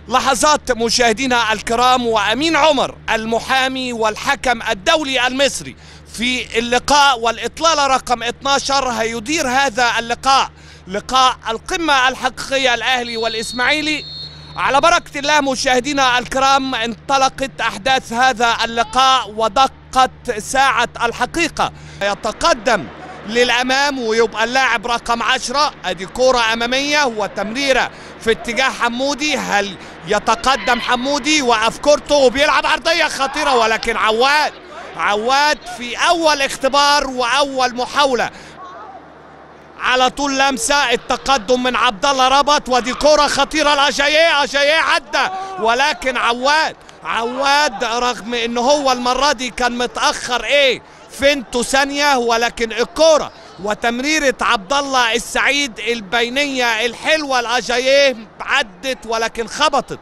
لحظات مشاهدينا الكرام، وأمين عمر المحامي والحكم الدولي المصري في اللقاء والإطلالة رقم 12 هيدير هذا اللقاء، لقاء القمة الحقيقية الأهلي والإسماعيلي. على بركة الله مشاهدينا الكرام انطلقت أحداث هذا اللقاء ودقت ساعة الحقيقة. يتقدم للأمام ويبقى اللاعب رقم 10. أدي كرة أمامية وتمريرة في اتجاه حمودي. هل يتقدم حمودي؟ وقف كورته وبيلعب عرضية خطيرة، ولكن عواد في أول اختبار وأول محاولة على طول لمسة التقدم من عبد الله ربط. ودي كرة خطيرة لأجاييه عدى، ولكن عواد رغم ان هو المرة دي كان متأخر فينتو ثانية، ولكن الكرة وتمريرة عبد الله السعيد البينية الحلوة لأجاييه عدت ولكن خبطت.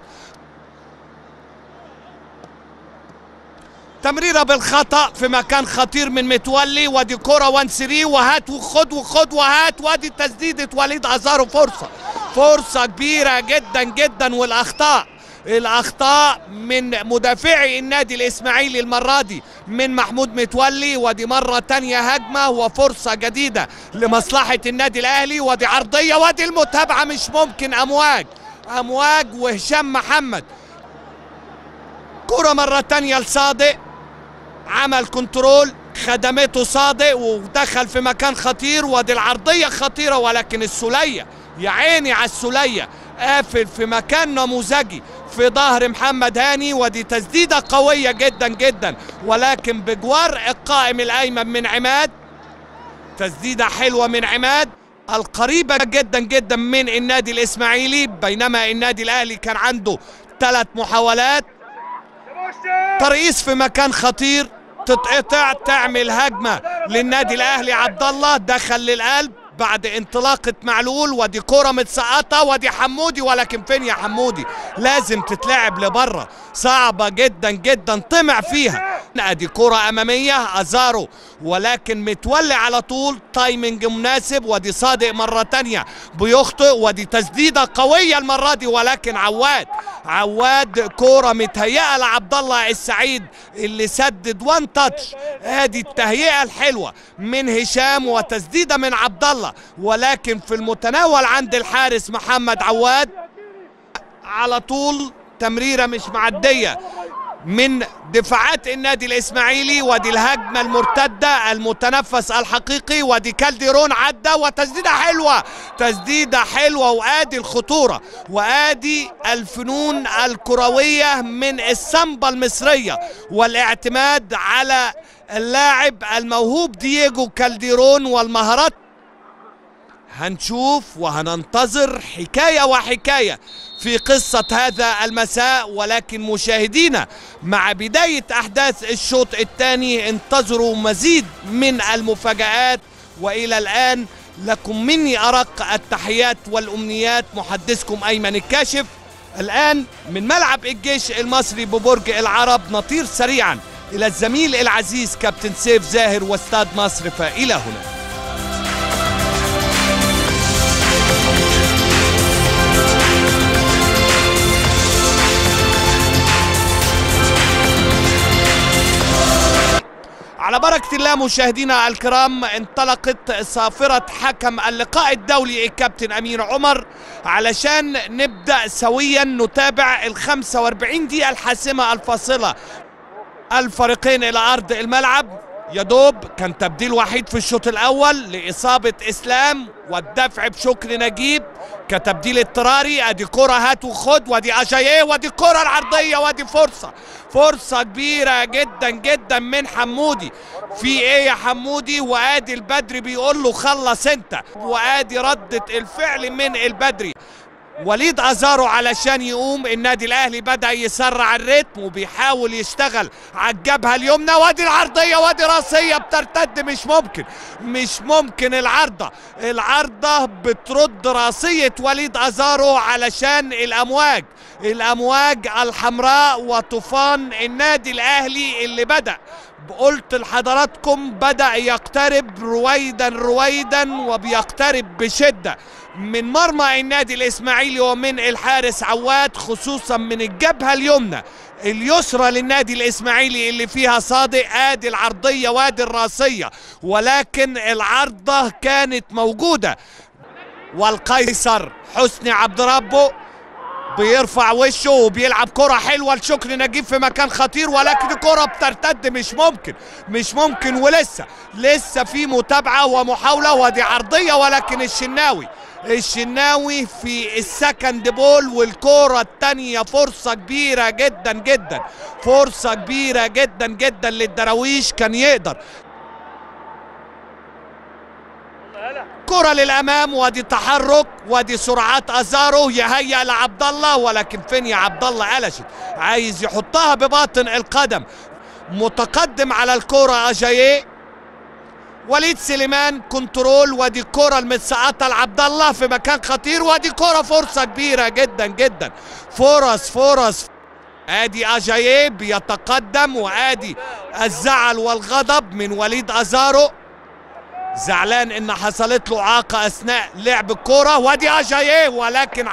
تمريرة بالخطأ في مكان خطير من متولي. ودي كرة 1-3 وهات وخد وهات. ودي تسديدة وليد أزارو. فرصة كبيرة جدا جدا، والأخطاء من مدافعي النادي الإسماعيلي المرة دي من محمود متولي. ودي مرة تانية هجمة وفرصة جديدة لمصلحة النادي الأهلي. ودي عرضية، ودي المتابعة مش ممكن. أمواج وهشام محمد. كرة مرة تانية لصادق، عمل كنترول، خدمته صادق ودخل في مكان خطير. ودي العرضية خطيرة، ولكن السولية يا عيني على السولية قافل في مكان نموذجي في ظهر محمد هاني. ودي تسديدة قوية جدا جدا، ولكن بجوار القائم الأيمن من عماد. تسديدة حلوة من عماد القريبة جدا جدا من النادي الإسماعيلي، بينما النادي الأهلي كان عنده 3 محاولات. ترقيص في مكان خطير، تتقطع، تعمل هجمة للنادي الأهلي. عبد الله دخل للقلب بعد انطلاقة معلول. ودي كرة متسقطة. ودي حمودي، ولكن فين يا حمودي؟ لازم تتلعب لبره، صعبة جدا جدا، طمع فيها. ادي كرة أمامية أزارو، ولكن متولي على طول، تايمنج مناسب. ودي صادق مرة تانية بيخطئ. ودي تسديدة قوية المرة دي، ولكن عواد كرة متهيئة لعبد الله السعيد اللي سدد 1 تاتش. ادي التهيئة الحلوة من هشام وتسديدة من عبد الله، ولكن في المتناول عند الحارس محمد عواد. على طول تمريرة مش معدية من دفاعات النادي الإسماعيلي. ودي الهجمة المرتدة، المتنفس الحقيقي. ودي كالديرون عدى تسديدة حلوة. وادي الخطورة وادي الفنون الكروية من السامبا المصرية والاعتماد على اللاعب الموهوب دييجو كالديرون والمهارات. هنشوف وهننتظر حكاية في قصة هذا المساء، ولكن مشاهدينا مع بداية أحداث الشوط الثاني انتظروا مزيد من المفاجآت. وإلى الآن لكم مني أرق التحيات والأمنيات، محدثكم أيمن الكاشف. الآن من ملعب الجيش المصري ببرج العرب نطير سريعا إلى الزميل العزيز كابتن سيف زاهر واستاد مصر، فإلى هنا. على بركة الله مشاهدينا الكرام انطلقت صافرة حكم اللقاء الدولي الكابتن أمين عمر علشان نبدأ سويا نتابع ال 45 دقيقة الحاسمة الفاصلة الفريقين إلى أرض الملعب. يدوب كان تبديل وحيد في الشوط الأول لإصابة إسلام والدفع بشكر نجيب كتبديل اضطراري. ادي كرة هات وخد. ودي أجاييه. ودي كرة العرضية. ودي فرصة كبيرة جدا جدا من حمودي. في ايه يا حمودي؟ وادي البدري بيقول له خلص انت. وادي ردة الفعل من البدري. وليد أزارو علشان يقوم. النادي الأهلي بدأ يسرع الريتم وبيحاول يشتغل على الجبهة اليمنى. وادي العرضية. ودي راسية بترتد. مش ممكن العرضة بترد راسية وليد أزارو علشان الأمواج الحمراء وطوفان النادي الأهلي اللي بدأ، قلت لحضراتكم بدأ يقترب رويدا وبيقترب بشدة. من مرمى النادي الإسماعيلي ومن الحارس عواد، خصوصا من الجبهة اليمنى اليسرى للنادي الإسماعيلي اللي فيها صادق. ادي العرضية وادي الراسية، ولكن العرضة كانت موجودة. والقيصر حسني عبد ربه بيرفع وشه وبيلعب كرة حلوة لشكري نجيب في مكان خطير، ولكن الكرة بترتد. مش ممكن ولسه في متابعة ومحاولة، ودي عرضية ولكن الشناوي في السكند بول. والكرة التانية فرصة كبيرة جدا للدراويش، كان يقدر. كرة للامام، وادي تحرك، وادي سرعات ازارو، يهيأ لعبد الله، ولكن فين يا عبد الله؟ قلشت، عايز يحطها بباطن القدم. متقدم على الكرة اجاييه، وليد سليمان كنترول، وادي الكرة المتسقطة لعبد الله في مكان خطير، وادي كرة فرصة كبيرة جدا. فرص. ادي اجاييه بيتقدم، وادي الزعل والغضب من وليد ازارو، زعلان ان حصلت له اعاقه اثناء لعب الكوره. وادي اجاييه، ولكن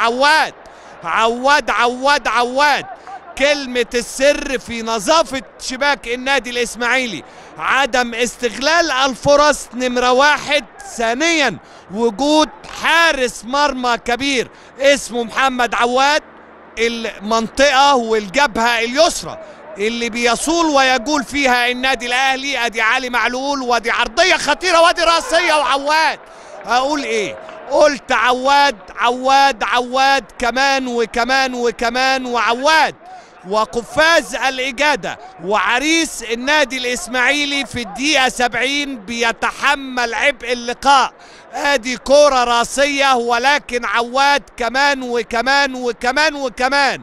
عواد كلمه السر في نظافه شباك النادي الاسماعيلي عدم استغلال الفرص نمره واحد. ثانيا وجود حارس مرمى كبير اسمه محمد عواد، المنطقه والجبهه اليسرى اللي بيصول ويجول فيها النادي الاهلي. ادي علي معلول، وادي عرضيه خطيره، وادي راسيه، وعواد. اقول ايه؟ قلت عواد كمان وعواد. وقفاز الاجاده وعريس النادي الاسماعيلي في الدقيقه 70 بيتحمل عبء اللقاء. ادي كوره راسيه، ولكن عواد كمان.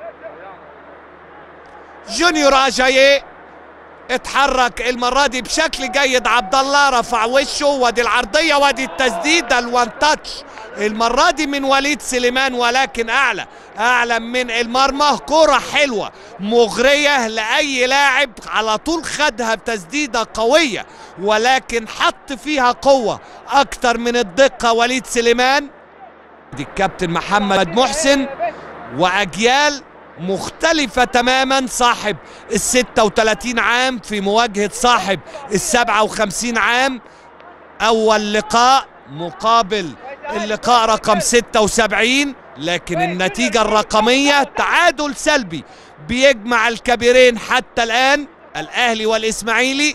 جونيور اجاييه اتحرك المره دي بشكل جيد. عبد الله رفع وشه، وادي العرضيه، وادي التسديده الوان تاتش المره دي من وليد سليمان، ولكن اعلى من المرمى. كره حلوه مغريه لاي لاعب، على طول خدها بتسديده قويه، ولكن حط فيها قوه اكتر من الدقه وليد سليمان. دي الكابتن محمد محسن، واجيال مختلفة تماما، صاحب ال36 عام في مواجهة صاحب ال57 عام. أول لقاء مقابل اللقاء رقم 76، لكن النتيجة الرقمية تعادل سلبي بيجمع الكبيرين حتى الآن، الأهلي والإسماعيلي.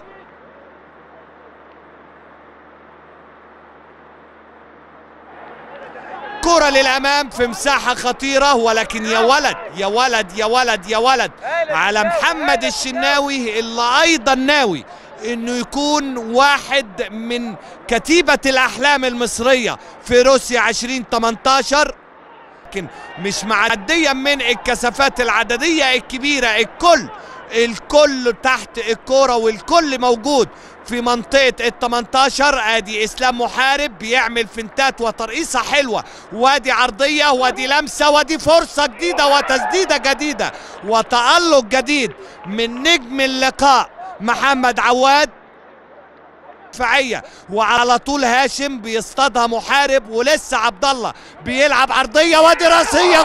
كرة للأمام في مساحة خطيرة، ولكن يا ولد على محمد الشناوي، اللي أيضا ناوي إنه يكون واحد من كتيبة الأحلام المصرية في روسيا 2018، لكن مش معديا من الكثافات العددية الكبيرة. الكل تحت الكرة، والكل موجود في منطقة ال18. ادي اسلام محارب بيعمل فنتات وترقيصة حلوة، وادي عرضية، وادي لمسة، وادي فرصة جديدة وتسديدة جديدة وتألق جديد من نجم اللقاء محمد عواد. دفاعية، وعلى طول هاشم بيصطادها محارب، ولسه عبد الله بيلعب عرضية، وادي راسية.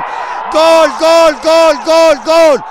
جول.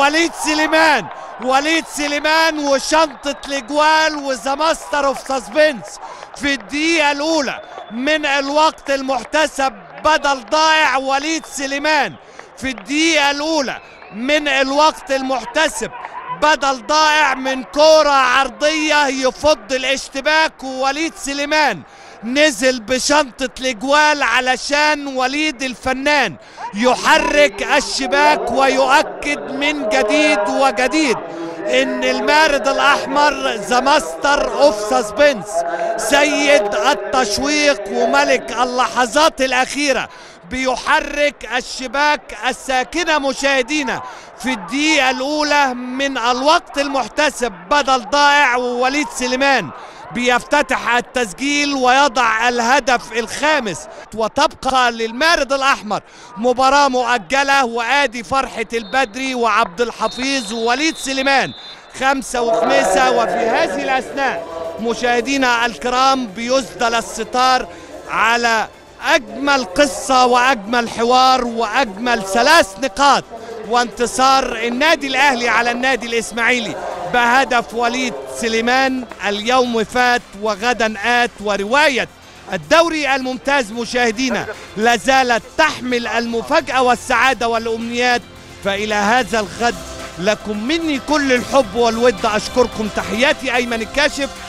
وليد سليمان وشنطة الاجوال وذا ماستر اوف سسبنس في الدقيقة الأولى من الوقت المحتسب بدل ضائع. وليد سليمان في الدقيقة الأولى من الوقت المحتسب بدل ضائع من كرة عرضية يفض الاشتباك، ووليد سليمان نزل بشنطة الاجوال علشان وليد الفنان يحرك الشباك ويؤكد من جديد ان المارد الاحمر ذا ماستر اوف سسبنس، سيد التشويق وملك اللحظات الاخيرة، بيحرك الشباك الساكنة مشاهدينا في الدقيقة الأولى من الوقت المحتسب بدل ضائع. ووليد سليمان بيفتتح التسجيل ويضع الهدف الخامس، وتبقى للمارد الأحمر مباراة مؤجلة. وآدي فرحة البدري وعبد الحفيظ ووليد سليمان 5 و5. وفي هذه الأثناء مشاهدينا الكرام بيسدل الستار على أجمل قصة وأجمل حوار وأجمل 3 نقاط، وانتصار النادي الأهلي على النادي الإسماعيلي بهدف وليد سليمان. اليوم فات وغدا آت، ورواية الدوري الممتاز مشاهدينا لازالت تحمل المفاجأة والسعادة والأمنيات. فإلى هذا الغد لكم مني كل الحب والود. أشكركم، تحياتي أيمن الكاشف.